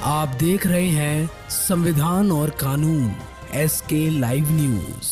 आप देख रहे हैं संविधान और कानून SK लाइव न्यूज।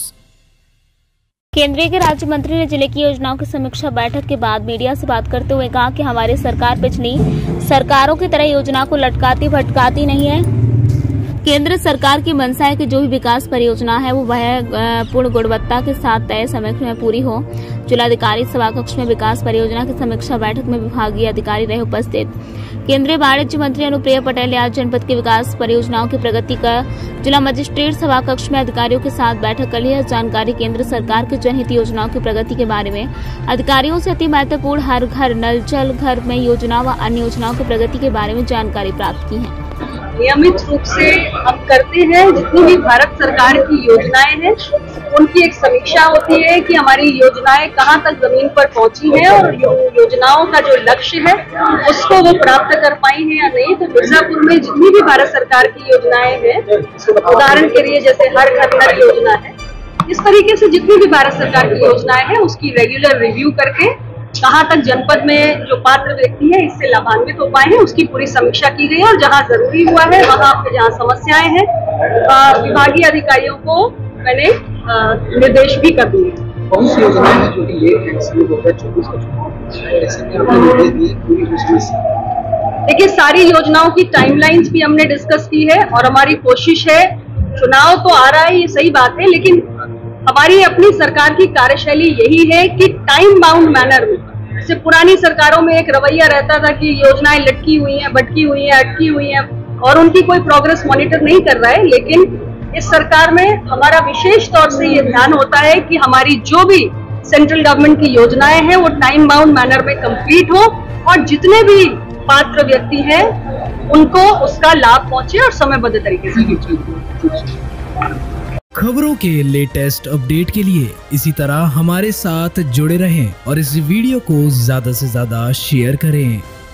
केंद्रीय के राज्य मंत्री ने जिले की योजनाओं की समीक्षा बैठक के बाद मीडिया से बात करते हुए कहा कि हमारी सरकार पिछली सरकारों की तरह योजना को लटकाती भटकाती नहीं है। केंद्र सरकार की मंशा है कि जो भी विकास परियोजना है वो वह पूर्ण गुणवत्ता के साथ तय समय में पूरी हो। जिलाधिकारी सभाकक्ष में विकास परियोजना की समीक्षा बैठक में विभागीय अधिकारी रहे उपस्थित। केंद्रीय वाणिज्य मंत्री अनुप्रिया पटेल ने आज जनपद की विकास परियोजनाओं की प्रगति का जिला मजिस्ट्रेट सभाकक्ष में अधिकारियों के साथ बैठक कर ली। जानकारी केंद्र सरकार की जनहित योजनाओं की प्रगति के बारे में अधिकारियों से अति महत्वपूर्ण हर घर नल जल घर में योजना व अन्य योजनाओं की प्रगति के बारे में जानकारी प्राप्त की है। नियमित रूप से हम करते हैं, जितनी भी भारत सरकार की योजनाएं हैं उनकी एक समीक्षा होती है कि हमारी योजनाएं कहां तक जमीन पर पहुंची हैं और योजनाओं का जो लक्ष्य है उसको वो प्राप्त कर पाई हैं या नहीं। तो मिर्जापुर में जितनी भी भारत सरकार की योजनाएं हैं, उदाहरण के लिए जैसे हर घर नल योजना है, इस तरीके से जितनी भी भारत सरकार की योजनाएं हैं उसकी रेगुलर रिव्यू करके कहाँ तक जनपद में जो पात्र व्यक्ति है इससे लाभान्वित हो पाए हैं उसकी पूरी समीक्षा की गई है। और जहाँ जरूरी हुआ है वहाँ पे जहाँ समस्याएं हैं विभागीय अधिकारियों को मैंने निर्देश भी कर दिए। कौन सी योजना है जो कि लेट है इसलिए 2024 का चुनाव ऐसे में आपने निर्देश दिए पूरी योजना से? देखिए, सारी योजनाओं की टाइमलाइंस भी हमने डिस्कस की है और हमारी कोशिश है, चुनाव तो आ रहा है ये सही बात है, लेकिन हमारी अपनी सरकार की कार्यशैली यही है कि टाइम बाउंड मैनर में, जैसे पुरानी सरकारों में एक रवैया रहता था कि योजनाएं लटकी हुई हैं, भटकी हुई हैं, अटकी हुई हैं और उनकी कोई प्रोग्रेस मॉनिटर नहीं कर रहा है। लेकिन इस सरकार में हमारा विशेष तौर से ये ध्यान होता है कि हमारी जो भी सेंट्रल गवर्नमेंट की योजनाएं हैं वो टाइम बाउंड मैनर में कंप्लीट हो और जितने भी पात्र व्यक्ति हैं उनको उसका लाभ पहुंचे और समयबद्ध तरीके से। खबरों के लेटेस्ट अपडेट के लिए इसी तरह हमारे साथ जुड़े रहें और इस वीडियो को ज्यादा से ज्यादा शेयर करें।